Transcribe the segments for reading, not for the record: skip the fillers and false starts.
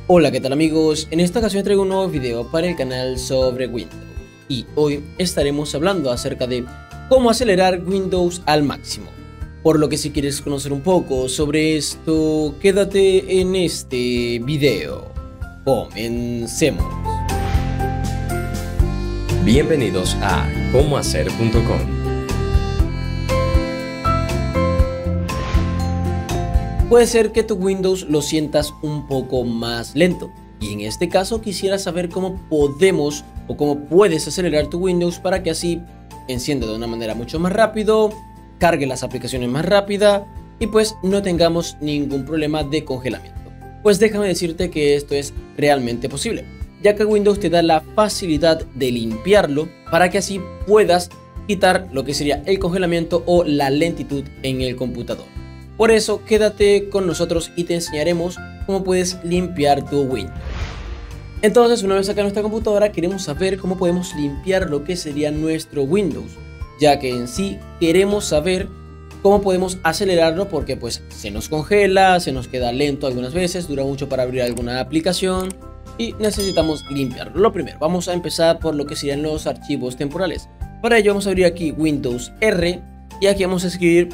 Hola, ¿qué tal amigos? En esta ocasión traigo un nuevo video para el canal sobre Windows y hoy estaremos hablando acerca de cómo acelerar Windows al máximo. Por lo que si quieres conocer un poco sobre esto, quédate en este video. Comencemos. Bienvenidos a comohacer.com. Puede ser que tu Windows lo sientas un poco más lento y en este caso quisiera saber cómo podemos o cómo puedes acelerar tu Windows para que así encienda de una manera mucho más rápido, cargue las aplicaciones más rápida y pues no tengamos ningún problema de congelamiento. Pues déjame decirte que esto es realmente posible, ya que Windows te da la facilidad de limpiarlo para que así puedas quitar lo que sería el congelamiento o la lentitud en el computador. Por eso quédate con nosotros y te enseñaremos cómo puedes limpiar tu Windows. Entonces, una vez acá en nuestra computadora, queremos saber cómo podemos limpiar lo que sería nuestro Windows, ya que en sí queremos saber cómo podemos acelerarlo porque pues se nos congela, se nos queda lento algunas veces, dura mucho para abrir alguna aplicación y necesitamos limpiarlo. Lo primero, vamos a empezar por lo que serían los archivos temporales. Para ello vamos a abrir aquí Windows R y aquí vamos a escribir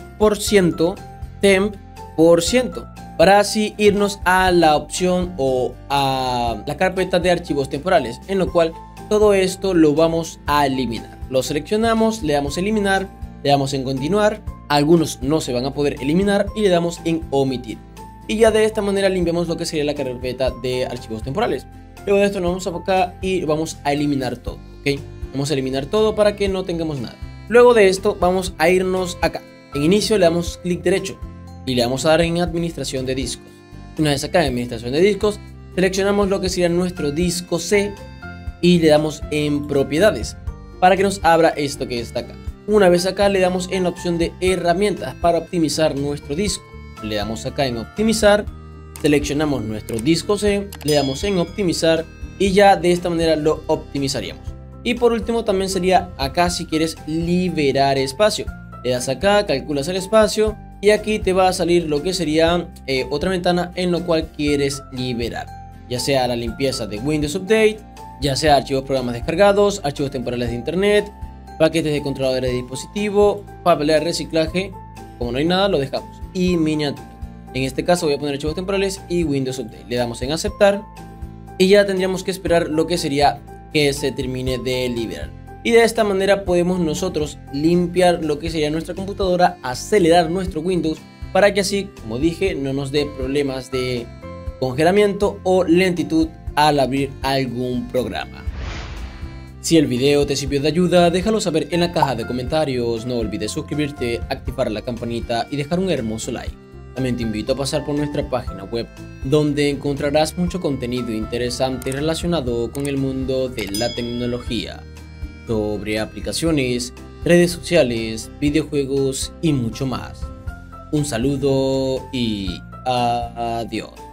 %temp% para así irnos a la opción o a la carpeta de archivos temporales, en lo cual todo esto lo vamos a eliminar. Lo seleccionamos, le damos eliminar, le damos en continuar, algunos no se van a poder eliminar y le damos en omitir. Y ya de esta manera limpiamos lo que sería la carpeta de archivos temporales. Luego de esto nos vamos a acá y vamos a eliminar todo, ¿ok? Vamos a eliminar todo para que no tengamos nada. Luego de esto vamos a irnos acá. En inicio le damos clic derecho y le vamos a dar en administración de discos. Una vez acá en administración de discos, seleccionamos lo que sería nuestro disco C y le damos en propiedades para que nos abra esto que está acá. Una vez acá le damos en la opción de herramientas para optimizar nuestro disco. Le damos acá en optimizar, seleccionamos nuestro disco C, le damos en optimizar y ya de esta manera lo optimizaríamos. Y por último también sería acá si quieres liberar espacio. Le das acá, calculas el espacio y aquí te va a salir lo que sería otra ventana en lo cual quieres liberar, ya sea la limpieza de Windows Update, ya sea archivos, programas descargados, archivos temporales de internet, paquetes de controladores de dispositivo, papelera de reciclaje. Como no hay nada, lo dejamos y miniatura. En este caso voy a poner archivos temporales y Windows Update. Le damos en aceptar y ya tendríamos que esperar lo que sería que se termine de liberar. Y de esta manera podemos nosotros limpiar lo que sería nuestra computadora, acelerar nuestro Windows para que así, como dije, no nos dé problemas de congelamiento o lentitud al abrir algún programa. Si el video te sirvió de ayuda, déjalo saber en la caja de comentarios. No olvides suscribirte, activar la campanita y dejar un hermoso like. También te invito a pasar por nuestra página web, donde encontrarás mucho contenido interesante relacionado con el mundo de la tecnología, sobre aplicaciones, redes sociales, videojuegos y mucho más. Un saludo y adiós.